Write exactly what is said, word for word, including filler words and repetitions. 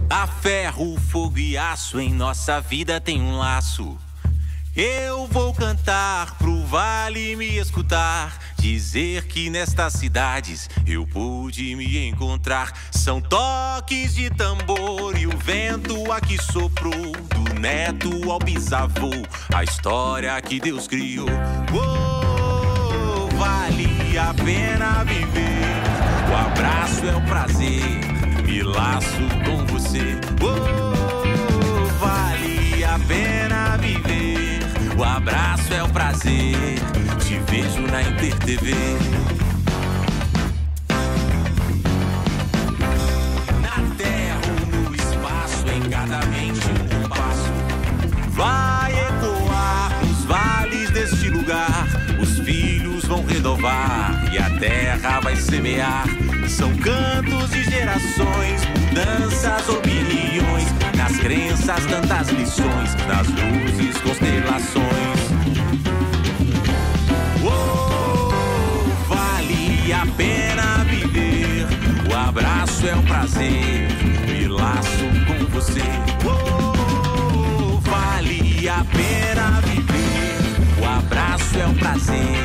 A ferro, fogo e aço, em nossa vida tem um laço. Eu vou cantar pro vale me escutar, dizer que nestas cidades eu pude me encontrar. São toques de tambor e o vento aqui soprou, do neto ao bisavô, a história que Deus criou. Oh, vale a pena viver, o abraço é o prazer, me laço com você. Oh, vale a pena viver, o abraço é o prazer, te vejo na Inter T V. Na terra ou no espaço, em cada mente um passo vai ecoar nos vales deste lugar. Os filhos vão renovar e a terra vai semear. São cantos de gerações, mudanças, opiniões, nas crenças tantas lições, nas luzes, constelações. Oh, vale a pena viver, o abraço é um prazer, me laço com você. Oh, vale a pena viver, o abraço é um prazer,